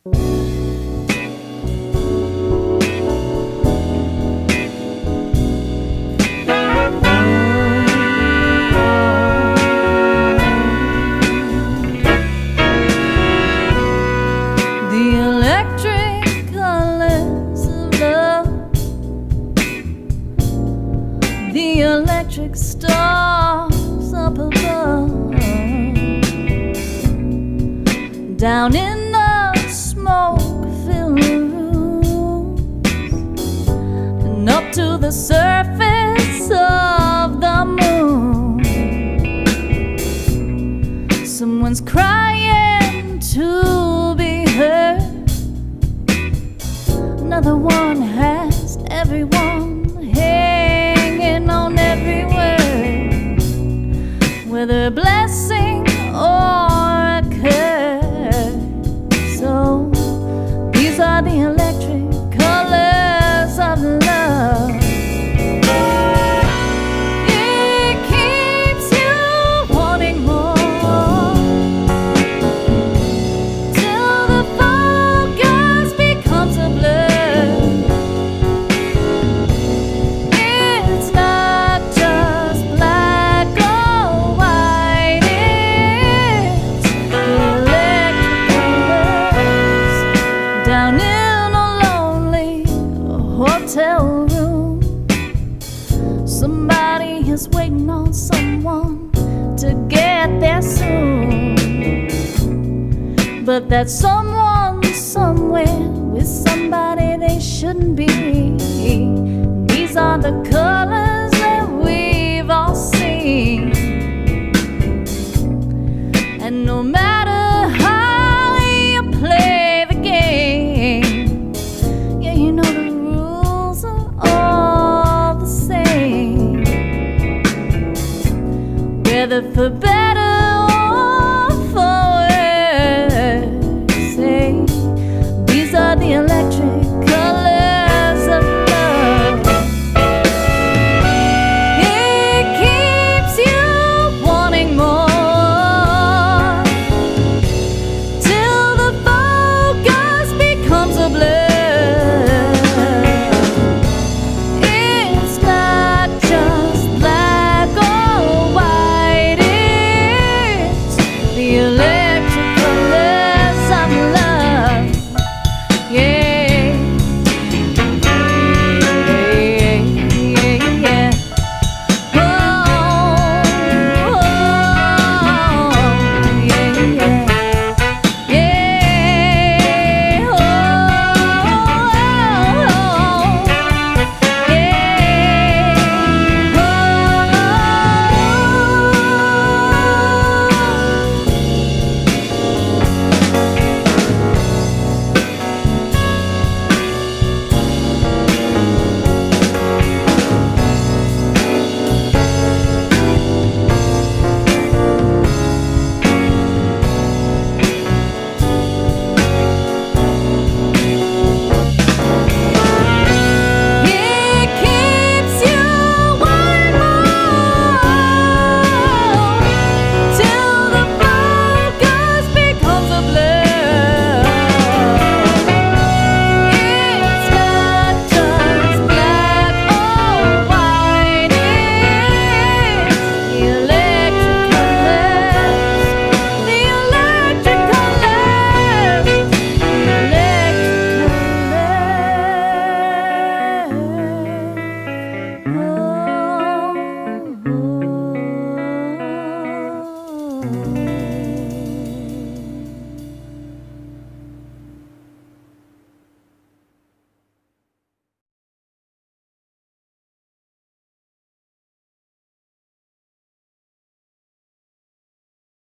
Stars up above, down in the smoke-filled rooms, and up to the surface of the moon. Someone's crying to be heard. Another one has everyone hanging on every word, whether a blessing or a curse. So these are the electric colors of love. It keeps you wanting more, till the focus becomes a blur. Waiting on someone to get there soon, but that someone somewhere with somebody they shouldn't be. These are the colors that we've all seen, and no matter how you play the game, yeah, you know the rules are all the same. Whether for better or for worse, say, these are the electric colors of love. It keeps you wanting more, till the focus becomes a blur. It's not just black or white, the electric colors of love. Yeah, yeah, yeah, yeah. Oh, oh, yeah, yeah, yeah. Oh, it keeps you wanting more, till the focus becomes a blur. It's not just black or white, it's the electric colors, the electric colors, the electric colors.